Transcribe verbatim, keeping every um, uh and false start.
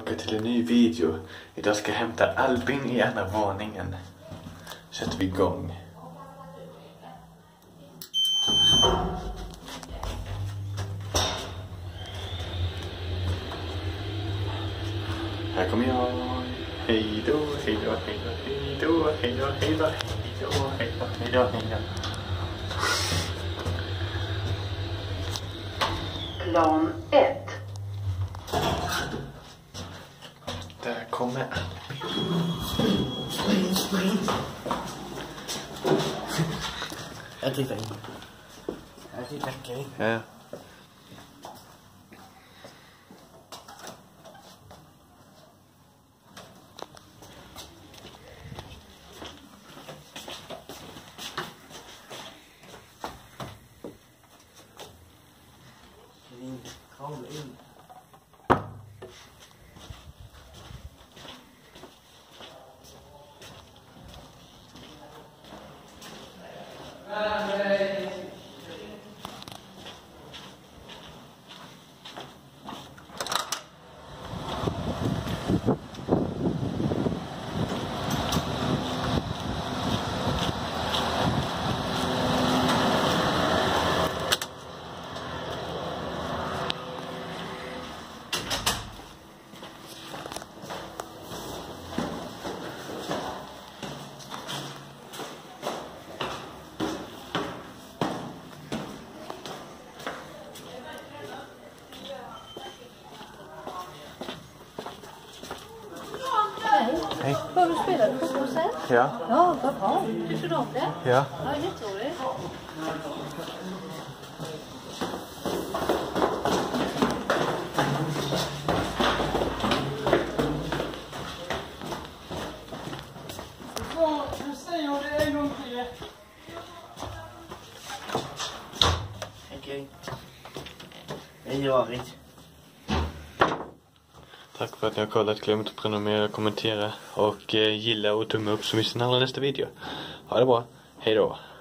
tillbaka till en ny video. Idag ska jag hämta Albin i ena våningen. Sätter vi igång. Här kommer jag. Hej då, hej då, hej då, hej då, hej då, hej då, hej då, hej då, hej då, hej då. Plan ett. Där kommer Albin. Jag tittar in. Jag tittar in. Ja. Kom in. Hej. Har du spelat på konserten? Ja. Ja, vad bra. Tycker du om det? Ja. Ja, jätteroligt. Nu säger jag det en gång till. Okej. Hej, Arit. Tack för att ni har kollat. Glöm inte att prenumerera, kommentera och eh, gilla och tumma upp så missar ni aldrig nästa video. Ha det bra. Hej då.